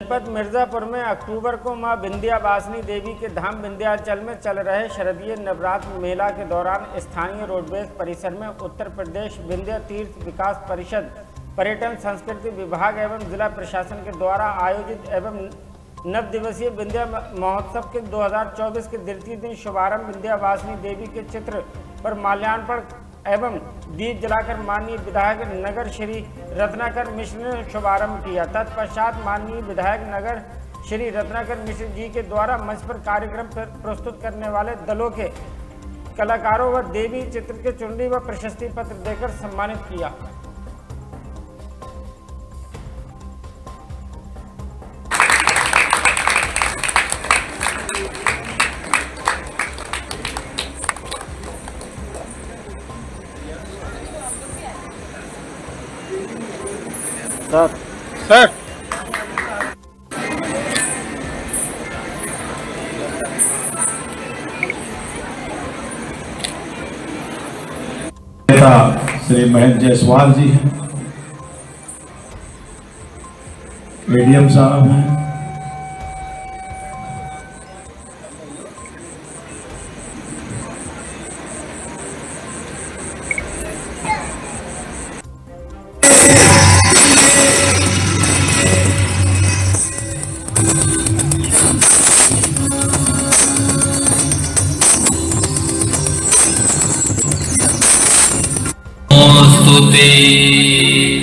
जनपद मिर्जापुर में अक्टूबर को मां विंध्यावासिनी देवी के धाम विंध्याचल में चल रहे शारदीय नवरात्र मेला के दौरान स्थानीय रोडवेज परिसर में उत्तर प्रदेश विंध्य तीर्थ विकास परिषद, पर्यटन संस्कृति विभाग एवं जिला प्रशासन के द्वारा आयोजित एवं 9 दिवसीय विंध्या महोत्सव के 2024 के द्वितीय दिन शुभारंभ विंध्यावासिनी देवी के चित्र पर माल्यार्पण एवं दीप जलाकर माननीय विधायक नगर श्री रत्नाकर मिश्र ने शुभारंभ किया। तत्पश्चात माननीय विधायक नगर श्री रत्नाकर मिश्र जी के द्वारा मंच पर कार्यक्रम प्रस्तुत करने वाले दलों के कलाकारों व देवी चित्र के चुनरी व प्रशस्ति पत्र देकर सम्मानित किया। सर श्री महेंद्र जायसवाल जी हैं, एडीएम साहब हैं, स्तुते